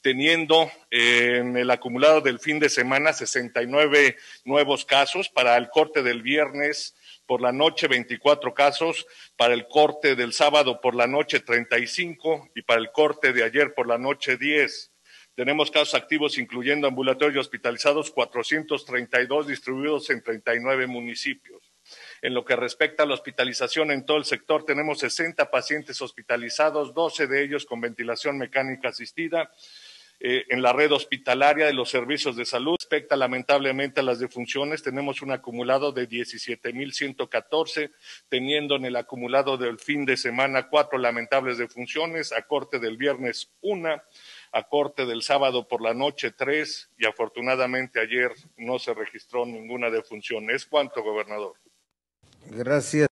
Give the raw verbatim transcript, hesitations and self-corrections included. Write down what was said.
teniendo eh, en el acumulado del fin de semana sesenta y nueve nuevos casos. Para el corte del viernes por la noche veinticuatro casos, para el corte del sábado por la noche treinta y cinco y para el corte de ayer por la noche diez. Tenemos casos activos incluyendo ambulatorios hospitalizados cuatrocientos treinta y dos distribuidos en treinta y nueve municipios. En lo que respecta a la hospitalización en todo el sector, tenemos sesenta pacientes hospitalizados, doce de ellos con ventilación mecánica asistida. Eh, en la red hospitalaria de los servicios de salud, respecta lamentablemente a las defunciones, tenemos un acumulado de diecisiete mil ciento catorce, teniendo en el acumulado del fin de semana cuatro lamentables defunciones, a corte del viernes una, a corte del sábado por la noche tres, y afortunadamente ayer no se registró ninguna defunción. Es cuanto, gobernador. Gracias.